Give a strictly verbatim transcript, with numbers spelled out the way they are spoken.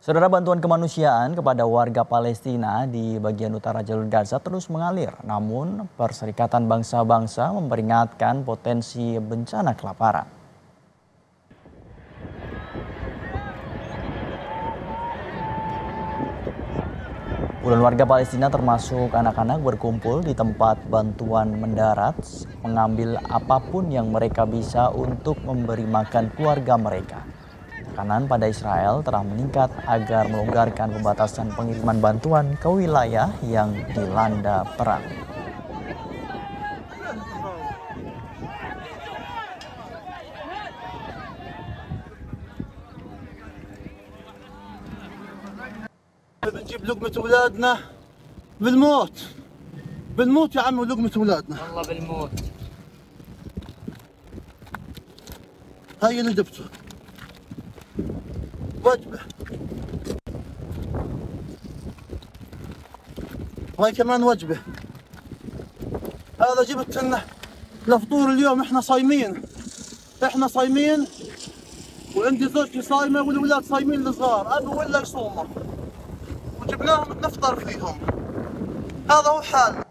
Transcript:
Saudara, bantuan kemanusiaan kepada warga Palestina di bagian utara jalur Gaza terus mengalir. Namun, Perserikatan Bangsa-Bangsa memperingatkan potensi bencana kelaparan. Puluhan warga Palestina termasuk anak-anak berkumpul di tempat bantuan mendarat, mengambil apapun yang mereka bisa untuk memberi makan keluarga mereka. Tekanan pada Israel telah meningkat agar melonggarkan pembatasan pengiriman bantuan ke wilayah yang dilanda perang. بنجيب لقمة أولادنا بالموت بالموت يا عمي ولقمة أولادنا والله بالموت. هاي اللي جبته وجبة وهاي كمان وجبة. هذا جبت لنا لفطور اليوم. احنا صايمين احنا صايمين وعندي زوجتي صايمة والأولاد صايمين الصغار أبو ولا يصوموا وجبناهم نفطر فيهم. هذا هو حالنا.